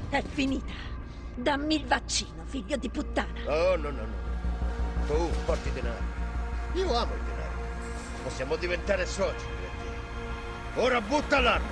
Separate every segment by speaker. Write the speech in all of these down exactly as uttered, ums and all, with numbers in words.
Speaker 1: È finita. Dammi il vaccino, figlio di puttana.
Speaker 2: Oh, no, no, no. Tu porti denaro. Io amo il denaro. Possiamo diventare soci, io e te. Ora butta l'arma.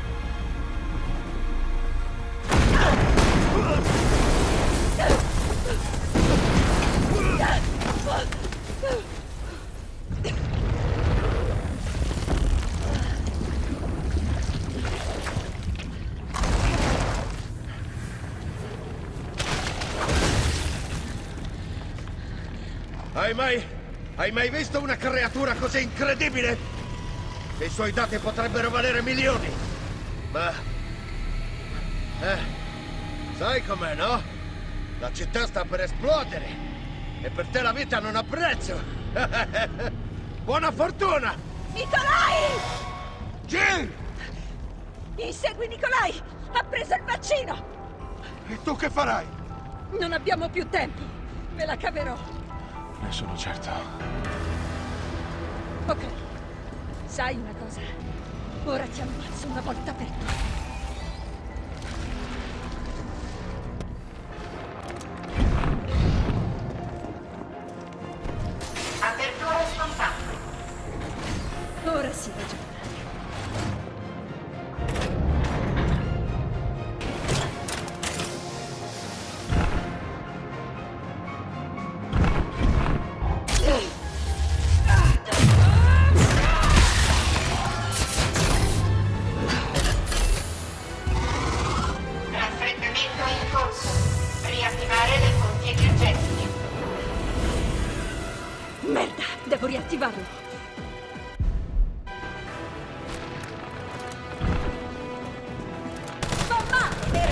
Speaker 2: Hai mai... hai mai visto una creatura così incredibile? I suoi dati potrebbero valere milioni. Ma... Eh... sai com'è, no? La città sta per esplodere. E per te la vita non ha prezzo. Buona fortuna!
Speaker 1: Nikolai!
Speaker 2: Jill!
Speaker 1: Insegui Nikolai! Ha preso il vaccino!
Speaker 2: E tu che farai?
Speaker 1: Non abbiamo più tempo. Me la caverò.
Speaker 3: Ne sono certo.
Speaker 1: Ok. Sai una cosa? Ora ti ammazzo una volta per tutte.
Speaker 4: Apertura spontanea.
Speaker 1: Ora si ragiona.
Speaker 4: Raffreddamento in corso. Riattivare le fonti energetiche.
Speaker 1: Merda, devo riattivarlo. Fa male, vero?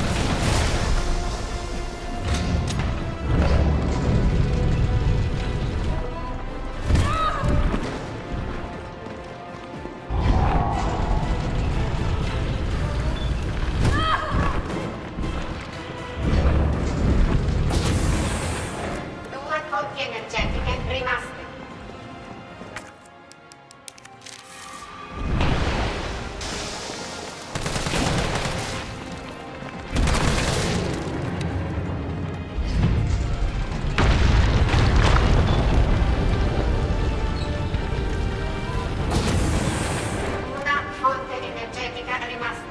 Speaker 4: Due fonti energetiche rimaste. Una fonte energetica rimasta.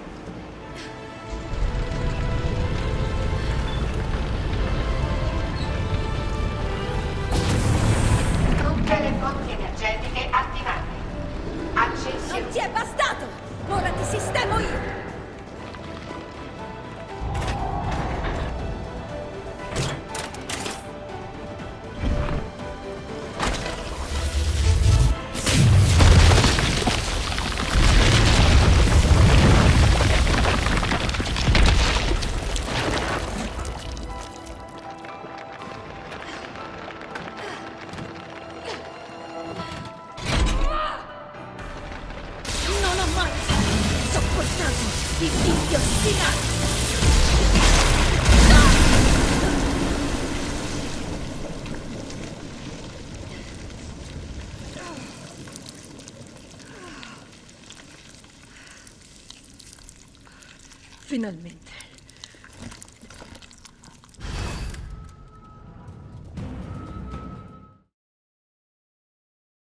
Speaker 4: Tutte le fonti energetiche attivate. Accensione.
Speaker 1: Non ti è bastato! Ora ti sistemo io! Non ho mai sopportato i figli ostinati! Finalmente.